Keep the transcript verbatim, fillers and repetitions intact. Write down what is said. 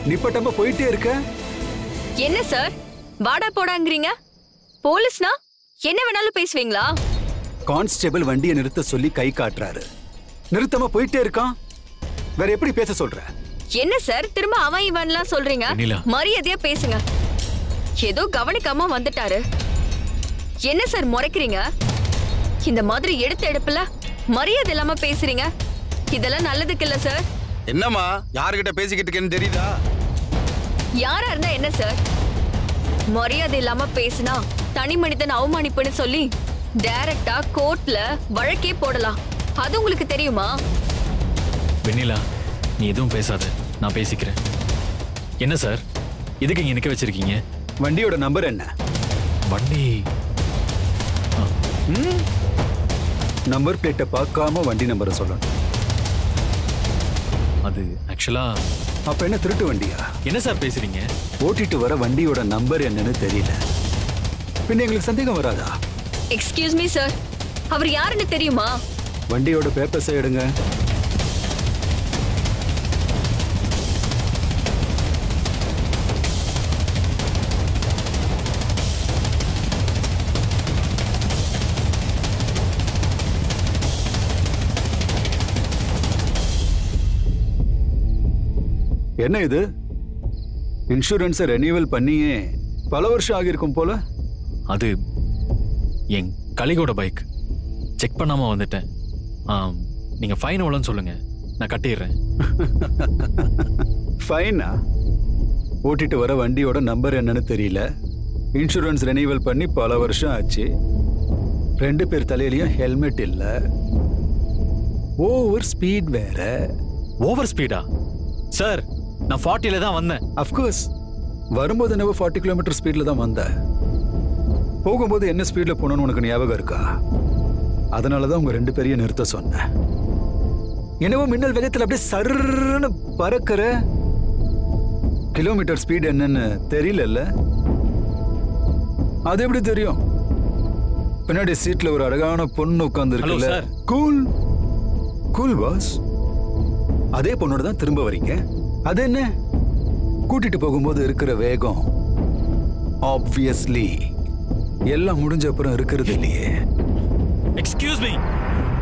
நிப்பட்டமா போயிட்டே இருக்க. என்ன சார் வாடா போடாங்கறீங்க? போலீஸ்னா என்ன வேணாலும் பேசுவீங்களா? கான்ஸ்டேபிள் வண்டியை நிறுத்த சொல்லி கை காட்டுறாரு. நிறுத்தமா போயிட்டே இருக்கான். வேற எப்படி பேச சொல்ற? என்ன சார் திரும்ப அவன் இவன்லாம் சொல்றீங்க? மரியாதையா பேசுங்க. ஏதோ கவனிக்காம வந்துட்டாரு. என்ன சார் முறைக்கிறீங்க? இந்த மாதிரி எடுத்த எடுப்புல மரியாதை இல்லாம பேசுறீங்க. இதெல்லாம் நல்லதுக்கு இல்ல சார். என்னம்மா யார்கிட்ட பேசிக்கிட்டு இருக்கேன்னு தெரியுதா? யாரா இருந்தா என்ன சார்? மரியாதை இல்லாம பேசினா தனி மனிதன் அவமானிப்புன்னு சொல்லி டைரக்டா கோர்ட்ல வழக்கே போடலாம். அது உங்களுக்கு தெரியுமா? வெண்ணிலா, நீ எதுவும் பேசாத, நான் பேசிக்கிறேன். என்ன சார் இதுக்கு இங்க நிக்க வச்சிருக்கீங்க? வண்டியோட நம்பர் என்ன? வண்டி நம்பர் பிளேட்டை பார்க்காம வண்டி நம்பரை சொல்லணும். அது ஆக்சுவலா. அப்ப என்ன திருட்டு வண்டியா? என்ன சார் பேசுறீங்க? ஓட்டிட்டு வர வண்டியோட நம்பர் என்னன்னு தெரியல. பின்ன எங்களுக்கு சந்தேகம் வராதா? எக்ஸ்கியூஸ் மீ சார், அவர் யாருன்னு தெரியுமா? வண்டியோட பேப்பர்ஸை எடுங்க. என்ன இது? இன்சூரன்ஸை ரெனியூவல் பண்ணியே பல வருஷம் ஆகியிருக்கும் போல. அது என் கலிகோட பைக். செக் பண்ணாம வந்துட்டேன். நீங்க ஃபைன் எவ்வளோன்னு சொல்லுங்க, நான் கட்டிடுறேன். ஃபைனா? ஓட்டிட்டு வர வண்டியோட நம்பர் என்னன்னு தெரியல. இன்சூரன்ஸ் ரெனியூவல் பண்ணி பல வருஷம் ஆச்சு. ரெண்டு பேர் தலையிலையும் ஹெல்மெட் இல்ல. ஓவர் ஸ்பீட் வேற. ஓவர் ஸ்பீடா? சார் நான் ஃபார்ட்டில தான் வந்தேன். அஃப்கோர்ஸ் வரும்போது என்ன ஃபார்ட்டி கிலோமீட்டர் ஸ்பீட்ல தான் வந்த. போகும்போது என்ன ஸ்பீட்ல போனோன்னு உனக்கு ஞாபகம் இருக்கா? அதனாலதான் உங்க ரெண்டு பேரையும் நிறுத்த சொன்னேன். என்னவோ மின்னல் வேகத்தில் அப்படியே சர்ன்னு பறக்கிற. கிலோமீட்டர் ஸ்பீட் என்னன்னு தெரியல. அது எப்படி தெரியும்? பின்னாடி சீட்ல ஒரு அழகான பொண்ணு உட்கார்ந்து இருக்குல்ல. Cool cool boss. அதே பொண்ணோட தான் திரும்ப வரீங்க. அது என்ன? கூட்டிட்டு போகும்போது இருக்கிற வேகம் ஆப்வியஸ்லி எல்லாம் முடிஞ்ச அப்புறம் இருக்கிறது இல்லையே. Excuse me,